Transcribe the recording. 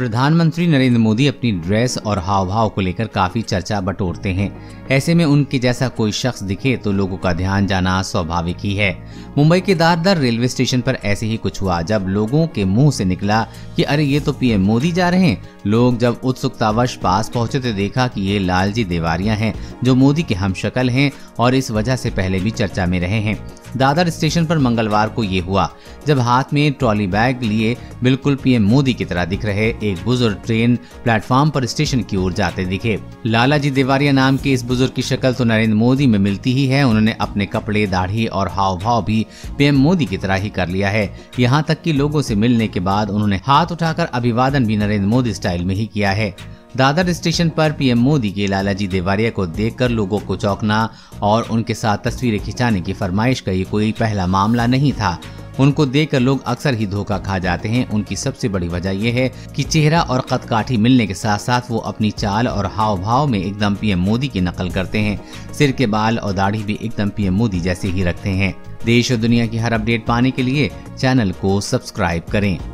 प्रधानमंत्री नरेंद्र मोदी अपनी ड्रेस और हाव भाव को लेकर काफी चर्चा बटोरते हैं। ऐसे में उनके जैसा कोई शख्स दिखे तो लोगों का ध्यान जाना स्वाभाविक ही है। मुंबई के दादर रेलवे स्टेशन पर ऐसे ही कुछ हुआ जब लोगों के मुंह से निकला कि अरे ये तो पीएम मोदी जा रहे हैं। लोग जब उत्सुकतावश पास पहुंचे तो देखा कि ये लालजी देवारिया हैं जो मोदी के हमशक्ल हैं और इस वजह से पहले भी चर्चा में रहे हैं। दादर स्टेशन पर मंगलवार को ये हुआ जब हाथ में ट्रॉली बैग लिए बिल्कुल पीएम मोदी की तरह दिख रहे एक बुजुर्ग ट्रेन प्लेटफॉर्म पर स्टेशन की ओर जाते दिखे। लालाजी देवारिया नाम के इस बुजुर्ग की शक्ल तो नरेंद्र मोदी में मिलती ही है। उन्होंने अपने कपड़े, दाढ़ी और हाव भाव भी पीएम मोदी की तरह ही कर लिया है। यहाँ तक कि लोगों से मिलने के बाद उन्होंने हाथ उठाकर अभिवादन भी नरेंद्र मोदी स्टाइल में ही किया है। दादर स्टेशन पर पीएम मोदी के लालाजी देवारिया को देखकर लोगों को चौंकना और उनके साथ तस्वीरें खिंचाने की फरमाइश का ये कोई पहला मामला नहीं था। उनको देखकर लोग अक्सर ही धोखा खा जाते हैं। उनकी सबसे बड़ी वजह यह है कि चेहरा और कदकाठी मिलने के साथ साथ वो अपनी चाल और हाव भाव में एकदम पीएम मोदी की नकल करते हैं। सिर के बाल और दाढ़ी भी एकदम पीएम मोदी जैसे ही रखते हैं। देश और दुनिया की हर अपडेट पाने के लिए चैनल को सब्सक्राइब करें।